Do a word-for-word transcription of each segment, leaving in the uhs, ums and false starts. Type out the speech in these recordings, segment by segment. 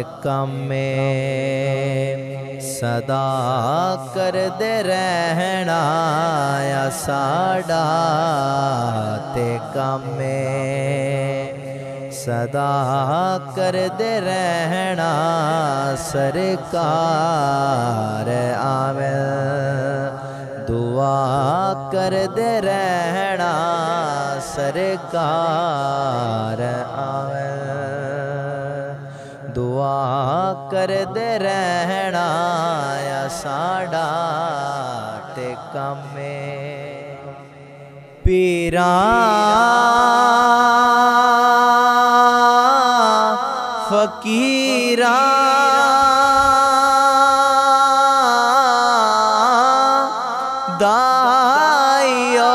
کم میں صدا کر دے رہنا یا ساڈا تے کم میں صدا کر دے رہنا سرکار آمن دعا کر دے رہنا سرکار آمن دعا کر دے رہنا یا ساڈا تے کم میں پیراں فقیراں دائیو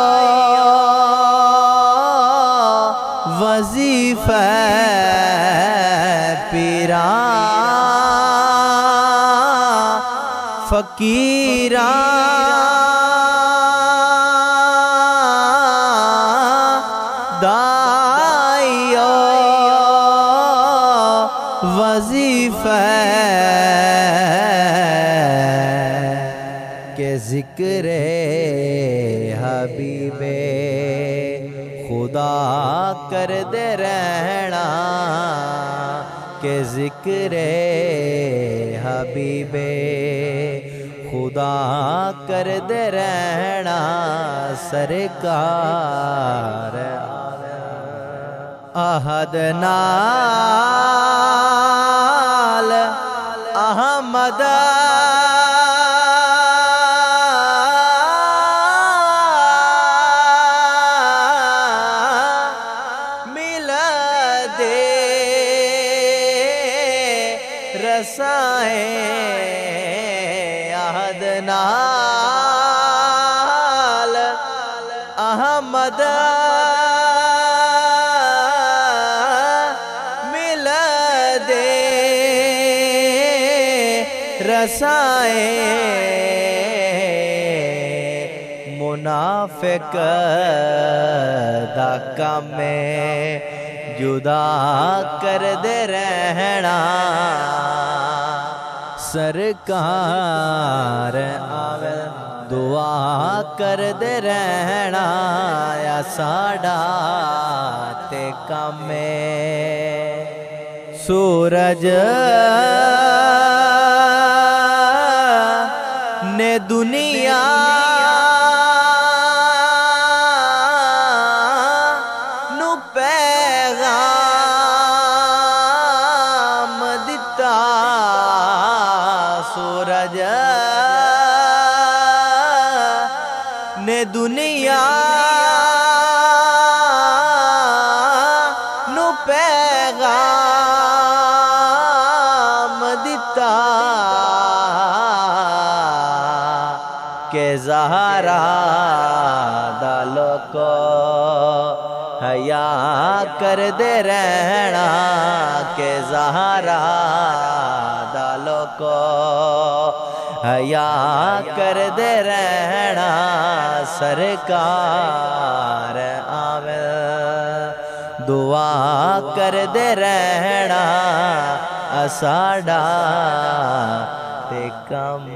وظیفہ پیراں فقیراں دائیو وظیفہ کہ ذکر حبیب خدا کر دے رہنا کہ ذکر حبیب خدا کر دے رہنا سرکار احد نال احمد مل دے رسائیں احد نال احمد مل دے رسائیں منافق دا کم جدا کر دے رہنا سرکار آمن دعا کر دے رہنا یا ساڈا تے کم سورج نے دنیا نو پیغام دتا سورج نے دنیا نو پیغام دتا کہ زہرا دا لوکو حیا کر دے رہنا کہ زہرا دا لوکو حیا کر دے رہنا سرکار آمن دعا کر دے رہنا ساڈا تے کم